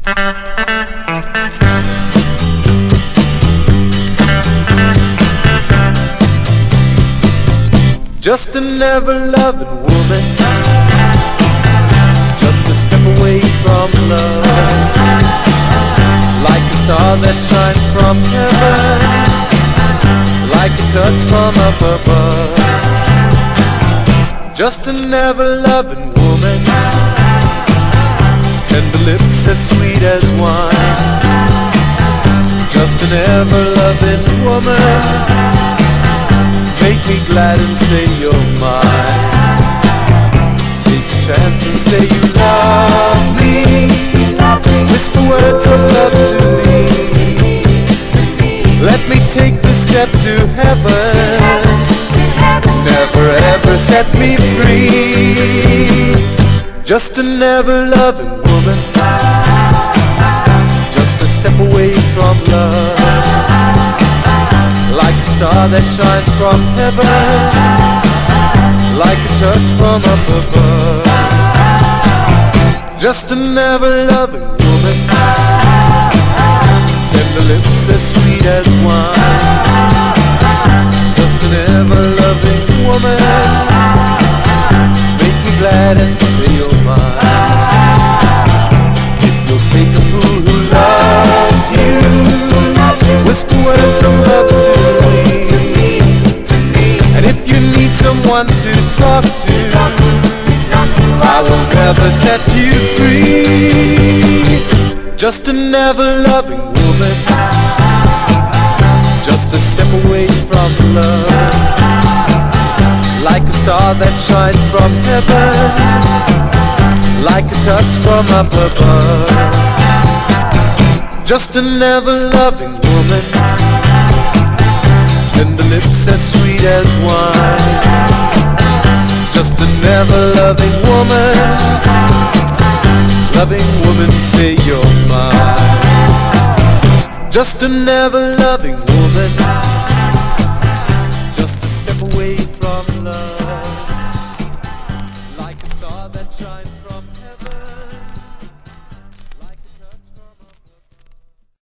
Just an ever-loving woman, just a step away from love, like a star that shines from heaven, like a touch from up above. Just an ever-loving woman, tender lips as sweet as wine. Just an ever-loving woman, make me glad and say you're mine. Take a chance and say you love me. Whisper words of love to me. Let me take this step to heaven. Never ever set me free. Just an ever-loving woman, just a step away from love, like a star that shines from heaven, like a touch from up above. Just an ever-loving woman, tender lips as sweet as wine. Just an ever-loving woman, make me glad and say you're mine. If you'll take a fool who loves you, whisper words of love to me. And if you need someone to talk to, I will never set you free. Just an ever-loving woman, just a step away from love, like a star that shines from heaven, like a touch from up above. Just an ever-loving woman, tender lips as sweet as wine. Just an ever-loving woman, loving woman, say you're mine. Just an ever-loving woman,